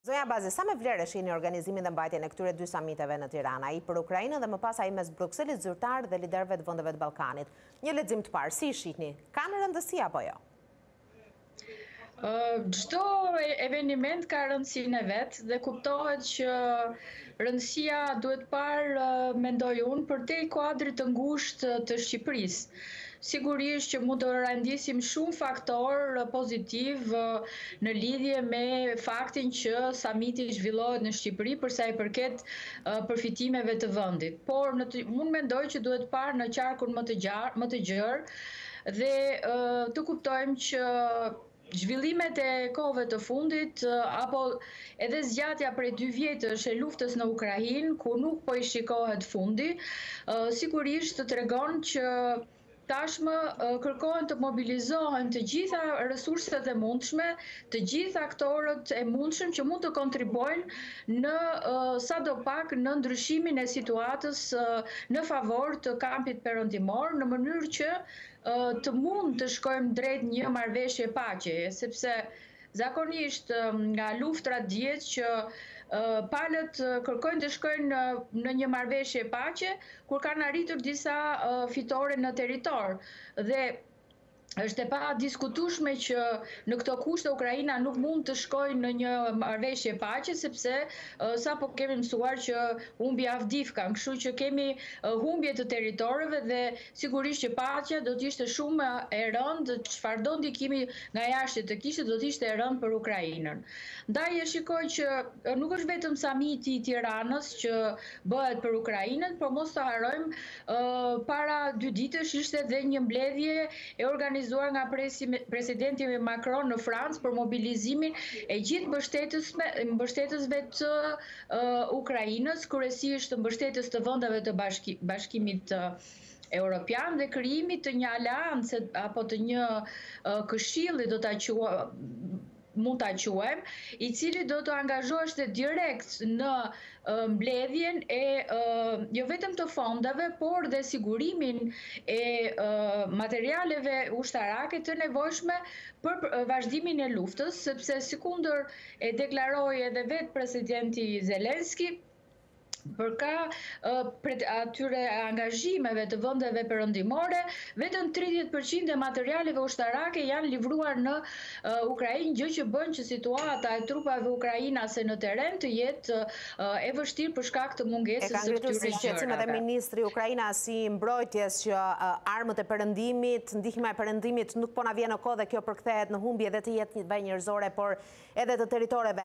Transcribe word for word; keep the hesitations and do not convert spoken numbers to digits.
Zonja Bazi, sa me vlerë shihni organizimin dhe mbajtjen e këtyre dy samiteve në Tirana, ai për Ukrainën dhe më pas ai mes Brukselit, zyrtar dhe liderëve të vendeve të Ballkanit. Një lexim të parë, si i shihni? Ka në rëndësi apo jo? Çdo eveniment ka rëndësinë e vet dhe kuptohet që rëndësia duhet parë, mendoj unë, përtej kuadrit të ngushtë të Shqipërisë. Sigurisht që mund të randisim shumë faktor pozitiv në lidhje me faktin që samiti zhvillohet në Shqipëri për sa i përket përfitimeve të vendit. Por në të, unë mendoj që duhet parë në qarkun më të gjarë, më të gjerë dhe të kuptojmë që zhvillimet e kohëve të fundit apo edhe zgjatja prej dy vjetësh e luftës në Ukrainë, ku nuk po i shikohet fundi, sigurisht të tregon që tashmë kërkohen të mobilizohen të gjitha resurset e mundshme, të gjithë aktorët e mundshëm që mund të kontribuojnë në sadopak në ndryshimin e situatës në favor të kampit perëndimor, në mënyrë që të mund të shkojmë drejt një marrëveshje paqeje, sepse zakonisht nga luftrat dihet që palët kërkojnë të shkojnë në një marrëveshje paqe kur kanë arritur disa fitore në territor. Dhe është e pa diskutueshme që në këto kushte Ukraina nuk mund të shkojë në një marrëveshje paqe sepse sapo kemi mësuar që humbi Avdivkan, kështu që kemi humbje të territoreve dhe sigurisht që paqja do të ishte shumë e rëndë, çfarëdo ndikimi nga jashtë të kishte do të ishte e rëndë për Ukrainën. Ndaj e shikoj që nuk është vetëm samiti i Tiranës që bëhet për Ukrainën, por mos të harrojmë para dy ditësh ishte edhe një mbledhje e organizuar nga presidenti Macron në Francë për mobilizimin e gjithë mbështetësve të Ukrainës, kryesisht mbështetës të vendeve të Bashkimit Evropian dhe krijimit të një aleance apo të një këshilli do ta quajmë mund ta quajmë, i cili do të angazhoheshte direkt në mbledhjen e jo vetëm të fondave, por dhe sigurimin e materialeve ushtarake të nevojshme për vazhdimin e luftës, sepse sikundër e deklaroi edhe vetë presidenti Zelenski, përka atyre angazhimeve të vendeve perëndimore, vetëm tridhjetë përqind e materialeve ushtarake janë livruar në Ukrainë, gjë që bën që situata e trupave ukrainase në terren të jetë e vështirë për shkak të mungesës së këtyre gjërave. E ka ngritur edhe ministri Ukraina si mbrojtjes që armët e perëndimit, ndihma e perëndimit nuk po na vjen në kohë dhe kjo përkthehet në humbje edhe të jetëve njerëzore, por edhe të territoreve.